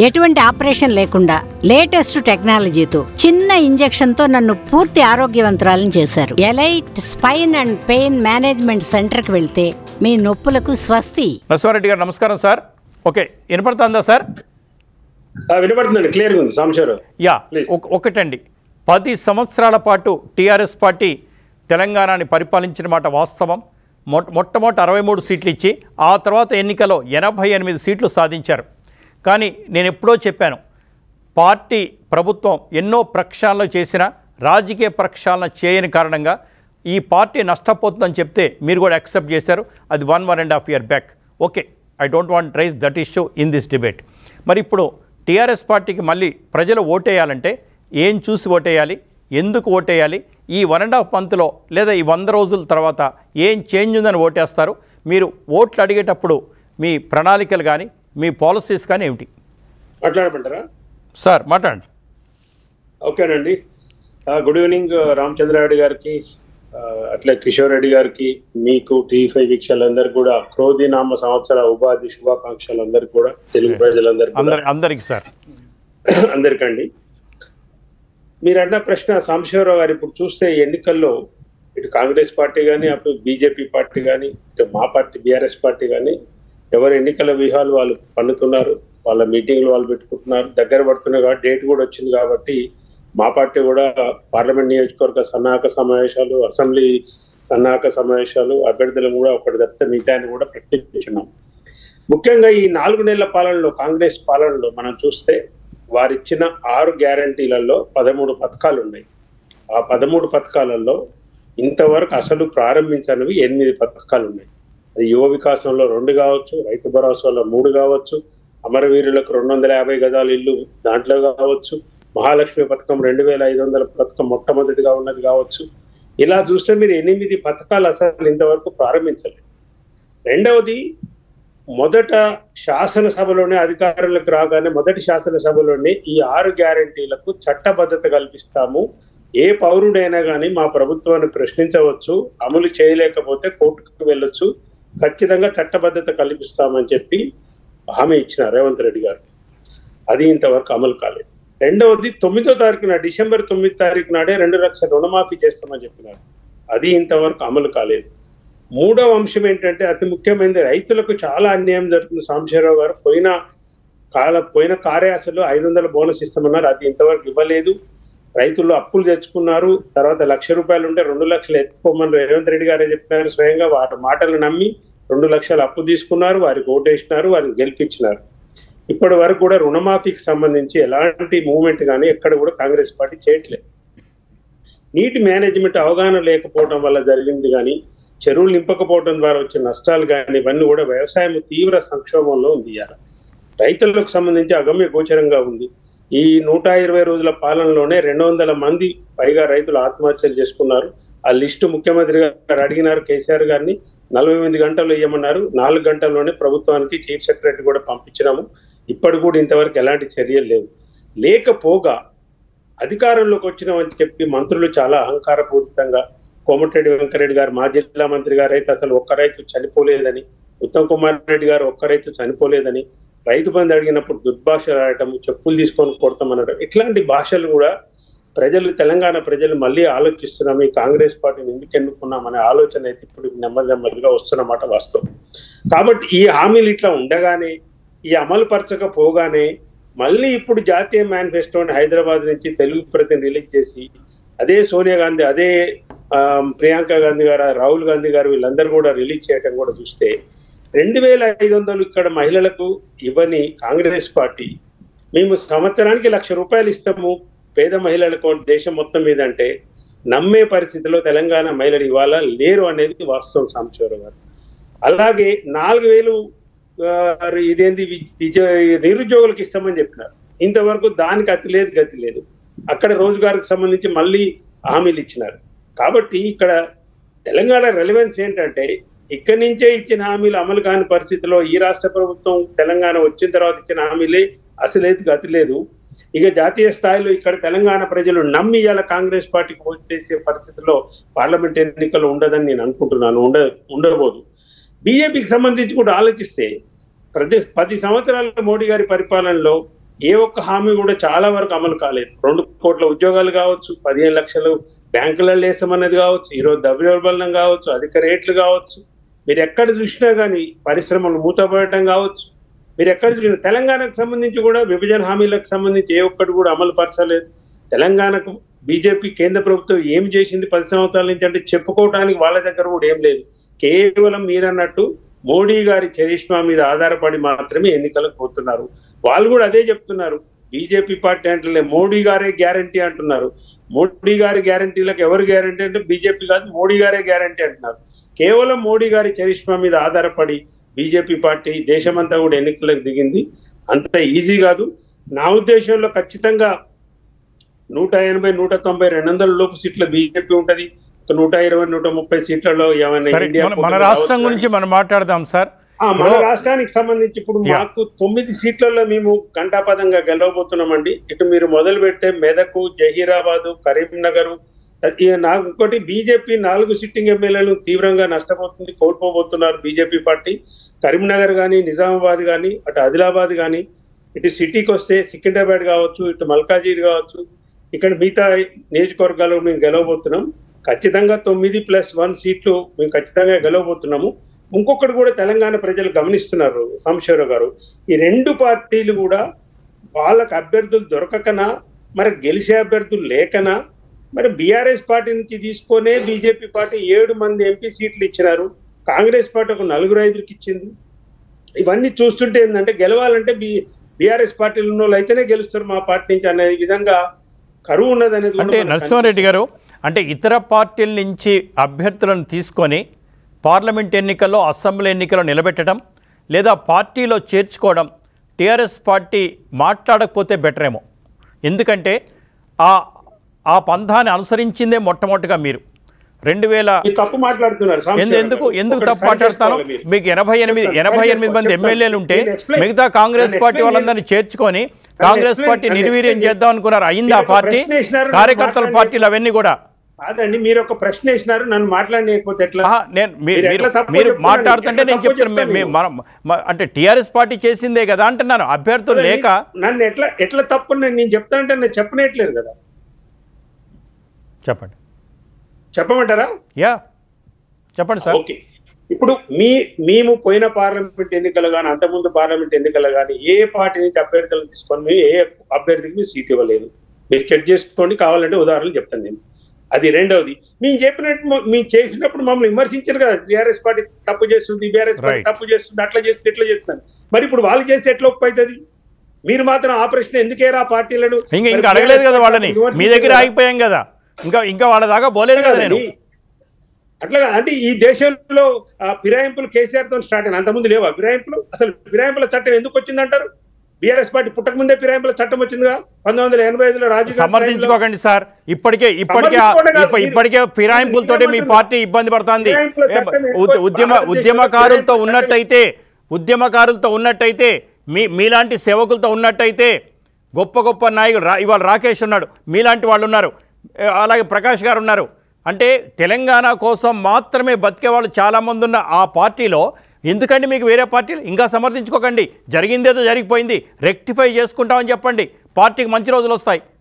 ఎటువంటి ఆపరేషన్ లేకుండా లేటెస్ట్ టెక్నాలజీతో చిన్న ఇంజెక్షన్ తో నన్ను పూర్తి ఆరోగ్యవంతురాలను చేశారు. Elite spine and pain management centre కి వెళ్తే మీ నొప్పులకు స్వస్తి. నరసింహ రెడ్డి గారు నమస్కారం సార్. ఓకే, వినపడుతుందా సార్? వినపడుతుందండి, క్లియర్గా ఉంది సాంబశివరావు. యా, ఒకటండి, 10 సంవత్సరాల పాటు టీఆర్ఎస్ పార్టీ తెలంగాణని పరిపాలించిన మాట వాస్తవం. మొట్టమొదటి 63 సీట్లు ఇచ్చి ఆ తర్వాత ఎన్నికలో 88 సీట్లు సాధించారు. కానీ నేను ఎప్పుడో చెప్పాను, పార్టీ ప్రభుత్వం ఎన్నో ప్రక్షాళనలు చేసినా రాజకీయ ప్రక్షాళన చేయని కారణంగా ఈ పార్టీ నష్టపోతుందని చెప్తే మీరు కూడా యాక్సెప్ట్ చేశారు. అది 1.5 year back. Okay, I don't want raise that issue in this debate. మరి ఇప్పుడు టీఆర్ఎస్ పార్టీకి మళ్ళీ ప్రజలు ఓటేయాలంటే ఏం చూసి ఓటేయాలి, ఎందుకు ఓటేయాలి, ఈ 1.5 monthలో లేదా ఈ 100 రోజుల తర్వాత ఏం చేంజ్ ఉందని ఓటేస్తారు? మీరు ఓట్లు అడిగేటప్పుడు మీ ప్రణాళికలు కానీ మీ పాలసీస్ కానీ ఏమిటి? మాట్లాడమంటారా సార్? మాట్లాడండి. ఓకేనండి. గుడ్ ఈవినింగ్ రామచంద్రారెడ్డి గారికి, అట్లే కిషోర్ రెడ్డి గారికి, మీకు TV5 వీక్షకులందరికీ కూడా క్రోధినామ సంవత్సర ఉపాధి శుభాకాంక్షలు అందరికీ కూడా, తెలుగు ప్రజలందరికీ సార్ అందరికండి. మీరు అన్న ప్రశ్న సాంబశివరావు గారు, ఇప్పుడు చూస్తే ఎన్నికల్లో ఇటు కాంగ్రెస్ పార్టీ కానీ అటు బీజేపీ పార్టీ కానీ ఇటు మా పార్టీ BRS పార్టీ కానీ ఎవరు ఎన్నికల వ్యూహాలు వాళ్ళు పన్నుతున్నారు, వాళ్ళ మీటింగ్లు వాళ్ళు పెట్టుకుంటున్నారు. దగ్గర పడుతున్నాయి కాబట్టి డేట్ కూడా వచ్చింది కాబట్టి మా పార్టీ కూడా పార్లమెంట్ నియోజకవర్గ సన్నాహక సమావేశాలు, అసెంబ్లీ సన్నాహక సమావేశాలు, అభ్యర్థులను కూడా ఒకటి తప్పితే మిగతాన్ని కూడా ప్రకటించున్నాం. ముఖ్యంగా ఈ 4 నెలల పాలనలో, కాంగ్రెస్ పాలనలో మనం చూస్తే వారిచ్చిన 6 గ్యారంటీలలో 13 పథకాలు ఉన్నాయి. ఆ 13 పథకాలలో ఇంతవరకు అసలు ప్రారంభించనివి 8 పథకాలు ఉన్నాయి. అది యువ వికాసంలో 2 కావచ్చు, రైతు భరోసాలో 3 కావచ్చు, అమరవీరులకు 250 గజాల ఇల్లు దాంట్లో కావచ్చు, మహాలక్ష్మి పథకం 2500 పథకం మొట్టమొదటిగా ఉన్నది కావచ్చు. ఇలా చూస్తే మీరు 8 పథకాలు అసలు ఇంతవరకు ప్రారంభించలేదు. రెండవది, మొదట శాసనసభలోనే అధికారులకు రాగానే మొదటి శాసనసభలోనే ఈ 6 గ్యారంటీలకు చట్టబద్ధత కల్పిస్తాము, ఏ పౌరుడైనా కానీ మా ప్రభుత్వాన్ని ప్రశ్నించవచ్చు, అమలు చేయలేకపోతే కోర్టుకు వెళ్ళొచ్చు, ఖచ్చితంగా చట్టబద్ధత కల్పిస్తామని చెప్పి హామీ ఇచ్చినారు రేవంత్ రెడ్డి గారు. అది ఇంతవరకు అమలు కాలేదు. రెండవది, 9వ తారీఖున డిసెంబర్ 9వ తారీఖు నాడే 2 లక్షల రుణమాఫీ చేస్తామని చెప్పినారు. అది ఇంతవరకు అమలు కాలేదు. మూడవ అంశం ఏంటంటే అతి ముఖ్యమైనది, రైతులకు చాలా అన్యాయం జరుగుతుంది. సాంబశివరావు గారు పోయిన కార్యాసలు 500 బోనస్ ఇస్తామన్నారు, అది ఇంతవరకు ఇవ్వలేదు. రైతులు అప్పులు తెచ్చుకున్నారు, తర్వాత 1,00,000 రూపాయలు ఉంటే 2 లక్షలు ఎత్తుకోమని రేవంత్ రెడ్డి గారే చెప్పినారు. స్వయంగా వారి మాటలు నమ్మి 2 లక్షలు అప్పు తీసుకున్నారు, వారికి ఓటేసినారు, వారిని గెలిపించినారు. ఇప్పటి వరకు కూడా రుణమాఫీకి సంబంధించి ఎలాంటి మూవ్మెంట్ కానీ ఎక్కడ కూడా కాంగ్రెస్ పార్టీ చేయట్లేదు. నీటి మేనేజ్మెంట్ అవగాహన లేకపోవడం వల్ల జరిగింది కానీ, చెరువులు నింపకపోవడం ద్వారా వచ్చే నష్టాలు కానీ ఇవన్నీ కూడా వ్యవసాయం తీవ్ర సంక్షోభంలో ఉంది. ఇవాళ రైతులకు సంబంధించి అగమ్య గోచరంగా ఉంది. ఈ 120 రోజుల పాలనలోనే 200 మంది పైగా రైతులు ఆత్మహత్యలు చేసుకున్నారు. ఆ లిస్టు ముఖ్యమంత్రి గారు అడిగినారు కేసీఆర్ గారిని, 48 గంటల్లో ఇవ్వమన్నారు. 4 గంటల్లోనే ప్రభుత్వానికి చీఫ్ సెక్రటరీ కూడా పంపించినాము. ఇప్పటి కూడా ఇంతవరకు ఎలాంటి చర్యలు లేవు. లేకపోగా అధికారంలోకి వచ్చినామని చెప్పి మంత్రులు చాలా అహంకారపూరితంగా, కోమటిరెడ్డి వెంకరెడ్డి గారు మా జిల్లా మంత్రి గారు అయితే అసలు ఒక్క రైతు చనిపోలేదని, ఉత్తమ్ కుమార్ రెడ్డి గారు ఒక్క రైతు చనిపోలేదని, రైతు బంధు అడిగినప్పుడు దుర్భాషలు ఆడటం, చెప్పులు తీసుకొని కొడతామనడం, ఇట్లాంటి భాషలు కూడా ప్రజలు, తెలంగాణ ప్రజలు మళ్ళీ ఆలోచిస్తున్నాం, ఈ కాంగ్రెస్ పార్టీని ఎందుకు ఎన్నుకున్నామనే ఆలోచన అయితే ఇప్పుడు నెమ్మదిగా వస్తున్నమాట వాస్తవం. కాబట్టి ఈ హామీలు ఇట్లా ఉండగానే, ఈ అమలు పరచకపోగానే మళ్ళీ ఇప్పుడు జాతీయ మేనిఫెస్టోని హైదరాబాద్ నుంచి తెలుగు ప్రతిని రిలీజ్ చేసి, అదే సోనియా గాంధీ, అదే ప్రియాంక గాంధీ గారు, రాహుల్ గాంధీ గారు వీళ్ళందరూ కూడా రిలీజ్ చేయడం కూడా చూస్తే 2,500 ఇక్కడ మహిళలకు ఇవ్వని కాంగ్రెస్ పార్టీ మేము సంవత్సరానికి 1,00,000 రూపాయలు ఇస్తాము పేద మహిళలకు దేశం మొత్తం మీద అంటే నమ్మే పరిస్థితిలో తెలంగాణ మహిళలు ఇవాళ లేరు అనేది వాస్తవం సాంబశివరావు గారు. అలాగే 4,000 ఇదేంది నిరుద్యోగులకు ఇస్తామని చెప్పినారు. ఇంతవరకు దానికి అతి లేదు గతి లేదు. అక్కడ రోజుగారికి సంబంధించి మళ్ళీ హామీలు ఇచ్చినారు. కాబట్టి ఇక్కడ తెలంగాణ రెలవెన్స్ ఏంటంటే, ఇక్కడి నుంచే ఇచ్చిన హామీలు అమలు కాని పరిస్థితిలో ఈ రాష్ట్ర ప్రభుత్వం తెలంగాణ వచ్చిన తర్వాత ఇచ్చిన హామీలే అసలేదు గతి లేదు. ఇక జాతీయ స్థాయిలో ఇక్కడ తెలంగాణ ప్రజలు నమ్మి ఇవాళ కాంగ్రెస్ పార్టీకి ఓటు చేసే పరిస్థితిలో పార్లమెంట్ ఎన్నికలు ఉండదని నేను అనుకుంటున్నాను, ఉండబోదు. బీజేపీకి సంబంధించి కూడా ఆలోచిస్తే 10 సంవత్సరాల మోడీ గారి పరిపాలనలో ఏ ఒక్క హామీ కూడా చాలా వరకు అమలు కాలేదు. 2 కోట్ల ఉద్యోగాలు కావచ్చు, 15 లక్షలు బ్యాంకులలో వేసామన్నది కావచ్చు, ఈరోజు ద్రవ్యోల్బణం కావచ్చు, అధిక రేట్లు కావచ్చు, మీరు ఎక్కడ చూసినా కానీ పరిశ్రమలు మూతపడటం కావచ్చు, మీరు ఎక్కడ చూసినా తెలంగాణకు సంబంధించి కూడా విభజన హామీలకు సంబంధించి ఏ ఒక్కటి కూడా అమలు పరచలేదు. తెలంగాణకు బీజేపీ కేంద్ర ప్రభుత్వం ఏం చేసింది 10 సంవత్సరాల నుంచి అంటే చెప్పుకోవడానికి వాళ్ళ దగ్గర కూడా ఏం లేదు. కేవలం మీరన్నట్టు మోడీ గారి చరిష్మా మీద ఆధారపడి మాత్రమే ఎన్నికలకు పోతున్నారు. వాళ్ళు కూడా అదే చెప్తున్నారు. బీజేపీ పార్టీ అంటే మోడీ గారే గ్యారంటీ అంటున్నారు. మోడీ గారి గ్యారంటీలకు ఎవరు గ్యారంటీ అంటే బీజేపీ కాదు, మోడీ గారే గ్యారంటీ అంటున్నారు. కేవలం మోడీ గారి చరిష్మా మీద ఆధారపడి బీజేపీ పార్టీ దేశమంతా కూడా ఎన్నికలకు దిగింది. అంత ఈజీ కాదు. నా ఉద్దేశంలో ఖచ్చితంగా 180, 190, 200 లోపు సీట్ల బీజేపీ ఉంటది. 120, 130 సీట్లలో మన రాష్ట్రం గురించి మనం మాట్లాడదాం సార్. మన రాష్ట్రానికి సంబంధించి ఇప్పుడు మాకు 9 సీట్లలో మేము ఘంటాపదంగా గెలవబోతున్నామండి. ఇటు మీరు మొదలు పెడితే మెదకు, జహీరాబాదు, కరీంనగర్, నాకు ఇంకోటి బీజేపీ 4 సిట్టింగ్ ఎమ్మెల్యేలు తీవ్రంగా నష్టపోతుంది, కోల్పోబోతున్నారు బీజేపీ పార్టీ. కరీంనగర్ కానీ, నిజామాబాద్ కానీ, అటు ఆదిలాబాద్ కానీ, ఇటు సిటీకి వస్తే సికింద్రాబాద్ కావచ్చు, ఇటు మల్కాజీర్ కావచ్చు, ఇక్కడ మిగతా నియోజకవర్గాలు మేము గెలవబోతున్నాం. ఖచ్చితంగా 9+1 సీట్లు మేము ఖచ్చితంగా గెలవబోతున్నాము. ఇంకొకటి కూడా తెలంగాణ ప్రజలు గమనిస్తున్నారు సాంబశివరావు గారు, ఈ 2 పార్టీలు కూడా వాళ్ళకు అభ్యర్థులు దొరకకనా, మరి గెలిచే అభ్యర్థులు లేకనా, మరి బీఆర్ఎస్ పార్టీ నుంచి తీసుకొనే బీజేపీ పార్టీ 7 మంది ఎంపీ సీట్లు ఇచ్చినారు, కాంగ్రెస్ పార్టీ ఒక 4-5కి ఇచ్చింది. ఇవన్నీ చూస్తుంటే ఏంటంటే గెలవాలంటే బీఆర్ఎస్ పార్టీలు ఉన్న వాళ్ళు అయితేనే గెలుస్తారు మా పార్టీ నుంచి అనే విధంగా కరువు ఉన్నది అనేది. అంటే నరసింహారెడ్డి గారు, అంటే ఇతర పార్టీల నుంచి అభ్యర్థులను తీసుకొని పార్లమెంట్ ఎన్నికల్లో, అసెంబ్లీ ఎన్నికల్లో నిలబెట్టడం లేదా పార్టీలో చేర్చుకోవడం టీఆర్ఎస్ పార్టీ మాట్లాడకపోతే బెటర్ ఏమో. ఎందుకంటే ఆ పంథాన్ని అనుసరించిందే మొట్టమొదటిగా మీరు 2000 తప్పు మాట్లాడుతున్నారు. ఎందుకు తప్పు మాట్లాడుతాను? మీకు 88 మంది ఎమ్మెల్యేలు ఉంటే మిగతా కాంగ్రెస్ పార్టీ వాళ్ళందరినీ చేర్చుకొని కాంగ్రెస్ పార్టీ నిర్వీర్యం చేద్దాం అనుకున్నారు. అయిందా పార్టీ? కార్యకర్తల పార్టీలు అవన్నీ కూడా కాదండి. మీరు ఒక ప్రశ్న వేసినారు, నన్ను మాట్లాడలేకపోతే ఎట్లా? మీరు మాట్లాడుతుంటే నేను చెప్తున్నాను, అంటే టీఆర్ఎస్ పార్టీ చేసిందే కదా అంటున్నాను. అభ్యర్థులు లేక నన్ను ఎట్లా తప్పు నేను చెప్తానంటే నేను చెప్పనేట్లేదు కదా. చెప్పమంటారా? చెప్పండి సార్. ఓకే, ఇప్పుడు మేము పోయిన పార్లమెంట్ ఎన్నికలు కానీ, అంతకుముందు పార్లమెంట్ ఎన్నికలు కానీ ఏ పార్టీ నుంచి అభ్యర్థులను తీసుకొని మేము ఏ అభ్యర్థికి మేము సీట్ ఇవ్వలేదు. మీరు చెక్ చేసుకోండి, కావాలంటే ఉదాహరణలు చెప్తాను నేను. అది రెండవది, మేము చెప్పినట్టు మేము చేసినప్పుడు మమ్మల్ని విమర్శించారు కదా, టీఆర్ఎస్ పార్టీ తప్పు చేస్తుంది, బీఆర్ఎస్ పార్టీ తప్పు చేస్తుంది, అట్లా చేస్తుంది, ఇట్లా చేస్తున్నాను. మరి ఇప్పుడు వాళ్ళు చేస్తే ఎట్లా ఒప్పుతుంది? మీరు మాత్రం ఆ ప్రశ్న ఎందుకేరా పార్టీలను ఇంకా అడగలేదు కదా వాళ్ళని, మీ దగ్గర ఆగిపోయాం కదా, ఇంకా వాళ్ళ దాకా పోలేదు కదా. నేను అట్లా అంటే ఈ దేశంలో ఫిరాయింపులు కేసీఆర్ తో స్టార్ట్ అయిన, అంతకుముందు లేవా ఫిరాయింపులు? అసలు ఫిరాయింపుల చట్టం ఎందుకు వచ్చిందంటారు? బీఆర్ఎస్ పార్టీ పుట్టక ముందే ఫిరాయింపుల చట్టం వచ్చిందిగా 1985లో. రాజు సమర్థించుకోకండి సార్, ఇప్పటికే ఫిరాయింపులతోటి మీ పార్టీ ఇబ్బంది పడుతుంది. ఉద్యమకారులతో ఉన్నట్టయితే మీలాంటి సేవకులతో ఉన్నట్టయితే గొప్ప గొప్ప నాయకులు, ఇవాళ రాకేష్ ఉన్నాడు, మీలాంటి వాళ్ళు ఉన్నారు, అలాగే ప్రకాష్ గారు ఉన్నారు. అంటే తెలంగాణ కోసం మాత్రమే బతికే వాళ్ళు చాలామంది ఉన్న ఆ పార్టీలో ఎందుకండి మీకు వేరే పార్టీలు? ఇంకా సమర్థించుకోకండి, జరిగిందేదో జరిగిపోయింది, రెక్టిఫై చేసుకుంటామని చెప్పండి, పార్టీకి మంచి రోజులు వస్తాయి.